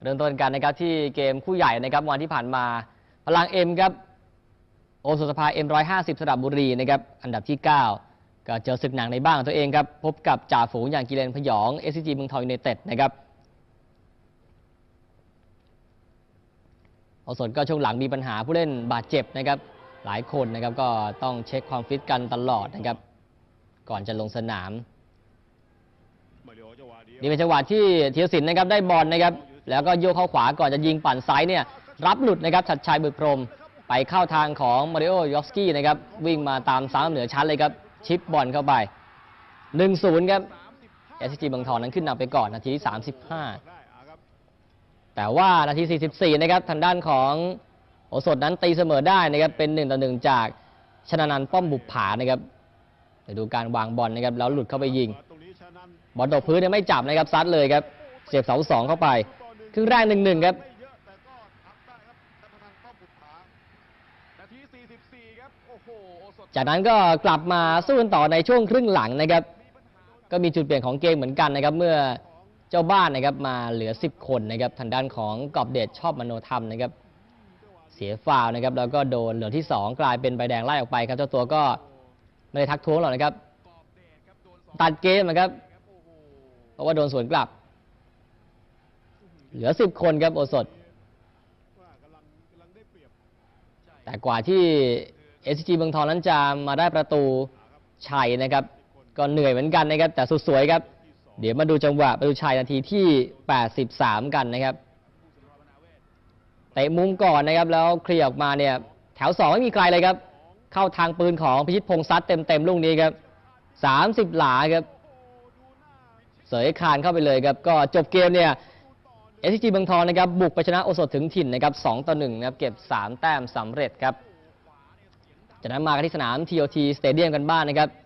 เริ่มต้นกันนะครับที่เกมคู่ใหญ่นะครับวันที่ผ่านมาพลังเอ็มครับโอสถสภา M150 สระบุรีนะครับอันดับที่ 9 ก็เจอศึกหนักในบ้านของตัวเองครับพบกับจ่าฝูงอย่างกิเลนพยอง SCG เมืองทองยูไนเต็ดนะครับโอสถก็ช่วงหลังมีปัญหาผู้เล่นบาดเจ็บนะครับหลายคนนะครับก็ต้องเช็คความฟิตกันตลอดนะครับก่อนจะลงสนามนี่เป็นจังหวะที่ธีรศิลป์นะครับได้บอลนะครับแล้วก็โยกเข้าขวาก่อนจะยิงปั่นซ้ายเนี่ยรับหลุดนะครับชัดชัยบุตรพรหมไปเข้าทางของมาริโอยอฟสกี้นะครับวิ่งมาตามซ้ายเหนือชั้นเลยครับชิปบอลเข้าไป 1-0 ครับ SCG เมืองทองนั้นขึ้นนำไปก่อนนาทีที่35แต่ว่านาที44นะครับทางด้านของโอสถนั้นตีเสมอได้นะครับเป็น1-1จากชนะนันท์ป้อมบุปผานะครับเดี๋ยวดูการวางบอลนะครับแล้วหลุดเข้าไปยิงบอลตกพื้นเนี่ยไม่จับนะครับซัดเลยครับเสียบเสา2เข้าไปครึ่งแรก 1-1 ครับจากนั้นก็กลับมาสู้กันต่อในช่วงครึ่งหลังนะครับก็มีจุดเปลี่ยนของเกมเหมือนกันนะครับเมื่อเจ้าบ้านนะครับมาเหลือ10คนนะครับทางด้านของกอบเดชชอบมโนธรรมนะครับเสียฟาวล์นะครับแล้วก็โดนเหลืองที่2กลายเป็นใบแดงไล่ออกไปครับเจ้าตัวก็ไม่ได้ทักท้วงหรอกนะครับตัดเกมนะครับเพราะว่าโดนสวนกลับเหลือ10คนครับโอสถแต่กว่าที่ SCG เมืองทองนั้นจะมาได้ประตูชัยนะครับก็เหนื่อยเหมือนกันนะครับแต่สุดสวยครับเดี๋ยวมาดูจังหวะประตูชัยนาทีที่83กันนะครับเตะมุมก่อนนะครับแล้วเคลียร์ออกมาเนี่ยแถว2ไม่มีใครเลยครับเข้าทางปืนของพิชิตพงษ์ซัดเต็มลูกนี้ครับ30หลาครับเสยคานเข้าไปเลยครับก็จบเกมเนี่ย SCG เมืองทองนะครับบุกไปชนะโอสถถึงถิ่นนะครับ2-1นะครับเก็บ3แต้มสำเร็จครับจากนั้นมากันที่สนาม TOT Stadium กันบ้างนะครับ